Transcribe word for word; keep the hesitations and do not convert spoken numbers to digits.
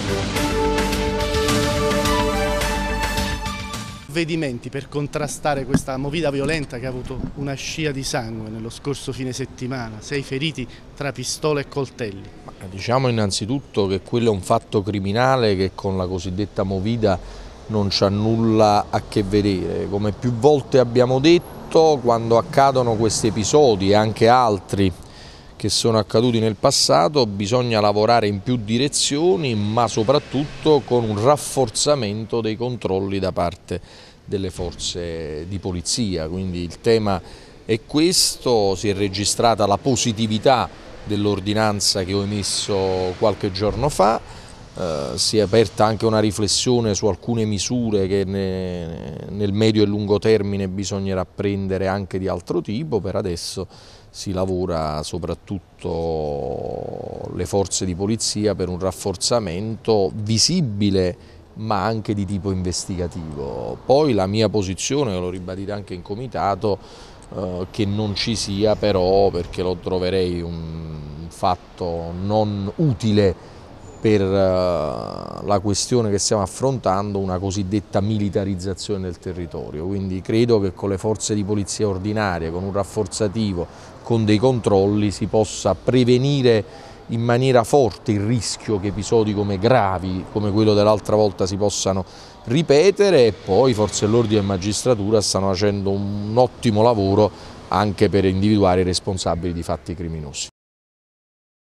Provvedimenti per contrastare questa movida violenta che ha avuto una scia di sangue nello scorso fine settimana, sei feriti tra pistole e coltelli. Ma diciamo innanzitutto che quello è un fatto criminale che con la cosiddetta movida non c'ha nulla a che vedere. Come più volte abbiamo detto, quando accadono questi episodi e anche altri che sono accaduti nel passato, bisogna lavorare in più direzioni, ma soprattutto con un rafforzamento dei controlli da parte delle forze di polizia. Quindi il tema è questo, si è registrata la positività dell'ordinanza che ho emesso qualche giorno fa, eh, si è aperta anche una riflessione su alcune misure che ne, nel medio e lungo termine bisognerà prendere anche di altro tipo. Per adesso si lavora soprattutto le forze di polizia per un rafforzamento visibile ma anche di tipo investigativo. Poi la mia posizione, l'ho ribadita anche in comitato, eh, che non ci sia però, perché lo troverei un fatto non utile per la questione che stiamo affrontando, una cosiddetta militarizzazione del territorio. Quindi credo che con le forze di polizia ordinarie, con un rafforzativo, con dei controlli si possa prevenire in maniera forte il rischio che episodi come gravi, come quello dell'altra volta, si possano ripetere, e poi forze dell'ordine e magistratura stanno facendo un ottimo lavoro anche per individuare i responsabili di fatti criminosi.